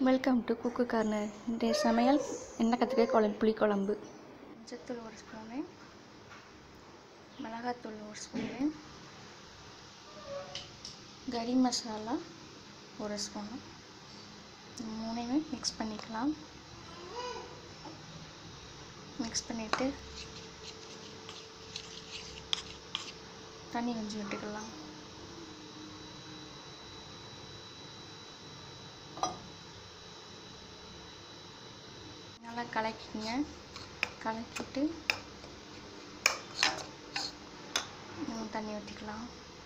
Welcome to cook corner. இன்றைய சமையல் எண்ணெய் கத்திரிக்காய் புளிக்குழம்பு. மஞ்சத்தூள் 1 ஸ்பூனு, மிளகாத்தூள் 1 ஸ்பூனு, கறி மசாலா 1 ஸ்பூனு. மூணையுமே மிக்ஸ் பண்ணிக்கலாம். மிக்ஸ் பண்ணிவிட்டு தண்ணி கொஞ்சம் விட்டுக்கலாம். நல்லா கலக்கிங்க. கலக்கிட்டு தண்ணி ஊற்றிக்கலாம்.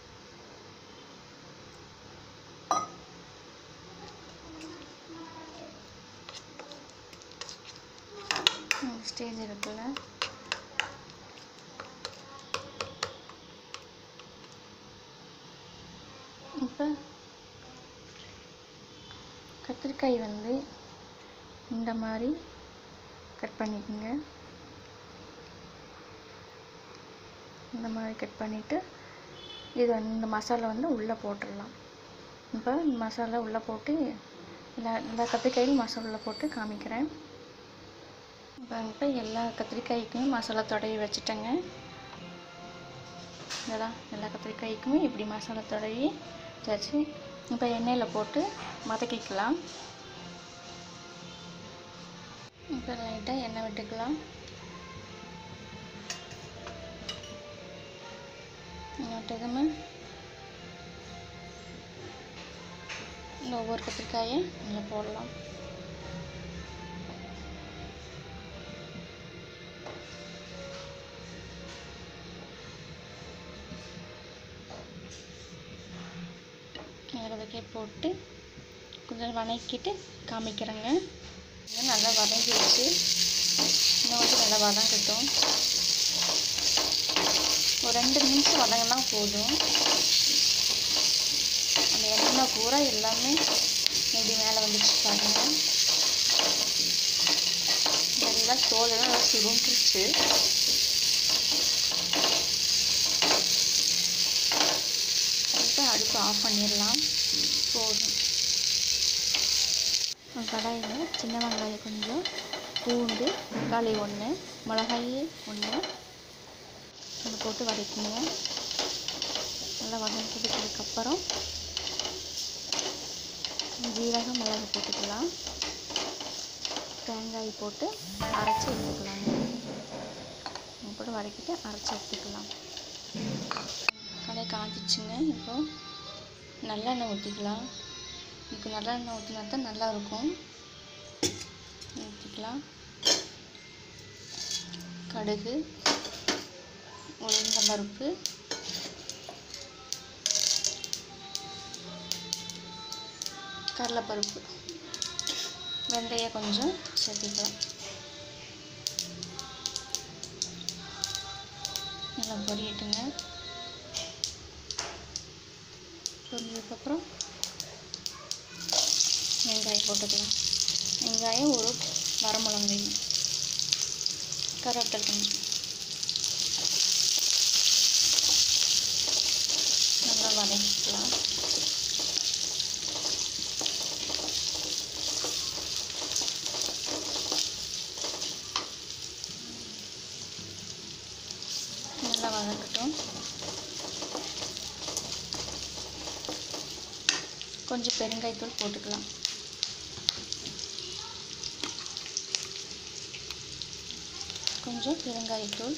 ஸ்டேஜ் இருக்குல்ல, இப்போ கத்திரிக்காய் இந்த மாதிரி கட் பண்ணிக்கோங்க. இந்த மாதிரி கட் பண்ணிவிட்டு இது இந்த மசாலா உள்ளே போட்டுடலாம். இப்போ இந்த மசாலா உள்ளே போட்டு எல்லா கத்திரிக்காயும் மசாலா உள்ளே போட்டு காமிக்கிறேன். இப்போ எல்லா கத்திரிக்காய்க்குமே மசாலா தடவி வச்சுட்டேங்க. இதெல்லாம் எல்லா கத்திரிக்காய்க்குமே இப்படி மசாலா தடவி வச்சு இப்போ எண்ணெயில் போட்டு வதக்கிக்கலாம். இப்போ லைட்டாக எண்ணெய் விட்டுக்கலாம். எண்ணெய் விட்டதுமே இந்த ஒவ்வொரு கத்திரிக்காயை இதில் போடலாம். மிளகாய் போட்டு கொஞ்சம் வதக்கிட்டு காமிக்கிறேங்க. நல்லா வதங்கிடுச்சு. இன்னும் நல்லா வதங்கட்டும். ஒரு 2 நிமிஷம் வதங்கினா போதும். அந்த எண்ணெய் பூரா எல்லாமே இப்படி மேலே வந்துடுச்சு பாருங்க. நல்லா தோலெல்லாம் நல்லா சுருண்டுருச்சு. இப்போ அடுப்பு ஆஃப் பண்ணிடலாம். போதும். கடாயில் சின்ன வெங்காயம் கொஞ்சம், பூண்டு, தக்காளி 1, மிளகாய் 1 அதை போட்டு வதக்கிங்க. நல்லா வதக்கிட்டதுக்கப்புறம் ஜீரகம், மிளகு போட்டுக்கலாம். தேங்காய் போட்டு அரைச்சி எடுத்துக்கலாங்க. போட்டு வதக்கிட்டு அரைச்சி எடுத்துக்கலாம். கடாய் காய்ச்சிச்சுங்க. இப்போ நல்லெண்ணெய் ஊற்றிக்கலாம். இப்போ நல்லெண்ணெய் ஊற்றினா தான் நல்லாயிருக்கும். ஊற்றிக்கலாம். கடுகு, உளுந்தம்பருப்பு, கடலைப்பருப்பு, வெந்தயம் கொஞ்சம் சேர்த்துக்கலாம். நல்லா பொரியட்டுங்க. பொரிஞ்சதுக்கப்புறம் வெங்காயம் போட்டுக்கலாம். வெங்காயம் ஒரு வரமிளகாய், கருவேப்பிலை கொஞ்சம் நல்லா வதக்கிக்கலாம். நல்லா வதக்கட்டும். கொஞ்சம் பெருங்காயத்தூள் போட்டுக்கலாம். கொஞ்சம் பெருங்காயத்தூள்,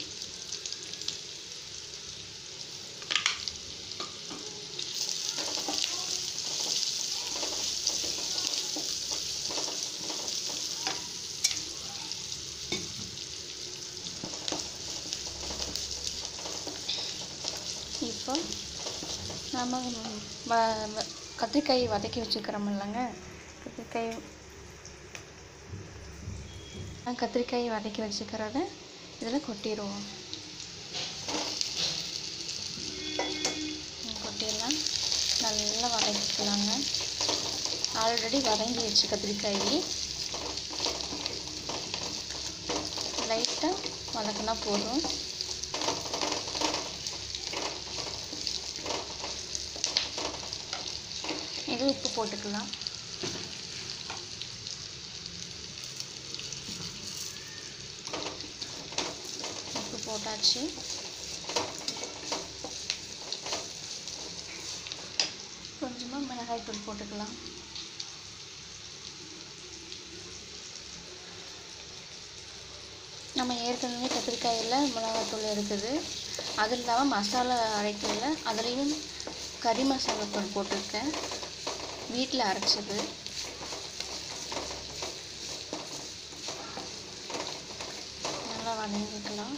இப்போ நம்ம கத்திரிக்காய் வதக்கி வச்சுக்கிறோம் இல்லைங்க. கத்திரிக்காய் வதக்கி வச்சுக்கிறத இதில் கொட்டிடுவோம். கொட்டிடலாம். நல்லா வதக்கிக்கலாங்க. ஆல்ரெடி வதங்கி வச்சு கத்திரிக்காய் லைட்டாக வதக்கினா போதும். இது உப்பு போட்டுக்கலாம். போட்டாச்சு. கொஞ்சமாக மிளகாய்த்தூள் போட்டுக்கலாம். நம்ம ஏற்கனவே கத்திரிக்காயில் மிளகாய்த்தூள் இருக்குது. அது இல்லாமல் மசாலா அரைக்கல, அதுலேயும் கறி மசாலாத்தூள் போட்டிருக்கேன், வீட்டில் அரைச்சது. நல்லா வதங்கிக்கலாம்.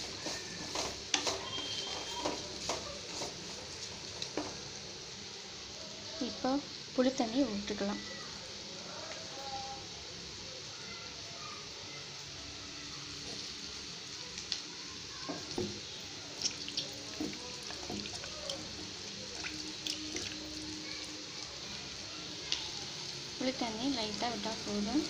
இப்போ புளி தண்ணி விட்டுக்கலாம். புளி தண்ணி லைட்டாக விட்டால் போதும்.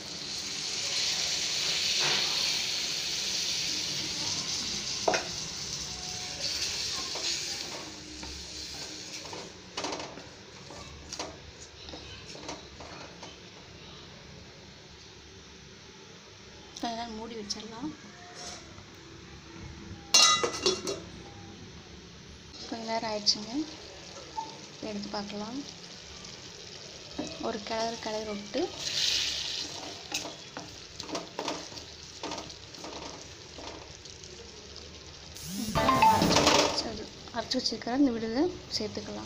அதெல்லாம் மூடி வச்சிடலாம். கொஞ்ச நேரம் ஆயிடுச்சுங்க, எடுத்து பார்க்கலாம். ஒரு கிளறு விட்டு அரைச்சி வச்சுருக்கிற இந்த விடுதை சேர்த்துக்கலாம்.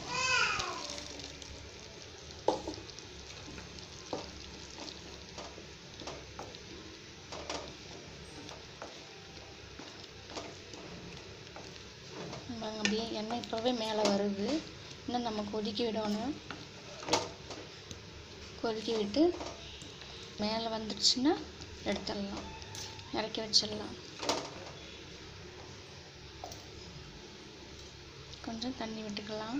அப்படியே எண்ணெய் இப்போவே மேலே வருது. இன்னும் நம்ம கொதிக்க விடணும். கொதிக்க விட்டு மேலே வந்துடுச்சுன்னா எடுத்துடலாம், இறக்கி வச்சிடலாம். கொஞ்சம் தண்ணி விட்டுக்கலாம்.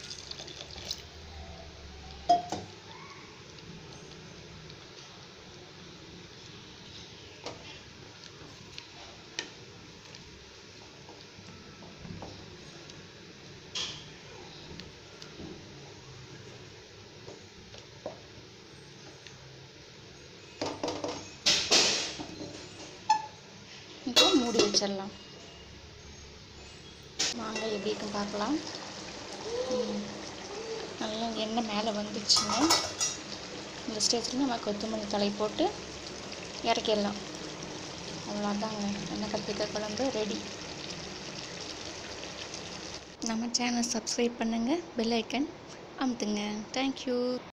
இப்போ மூடி வச்சிடலாம். மாங்காய் எப்படி இருக்குன்னு பார்க்கலாம். நல்லா எண்ணெய் மேலே வந்துச்சுங்க. இந்த ஸ்டேஜில் நம்ம கொத்தமல்லி தழை போட்டு இறக்கிடலாம். அவ்வளோதாங்க, எண்ணெய் கத்திரிக்காய் குழம்பு ரெடி. நம்ம சேனல் சப்ஸ்கிரைப் பண்ணுங்கள், பெல் ஐக்கன் அமுத்துங்க. தேங்க்யூ.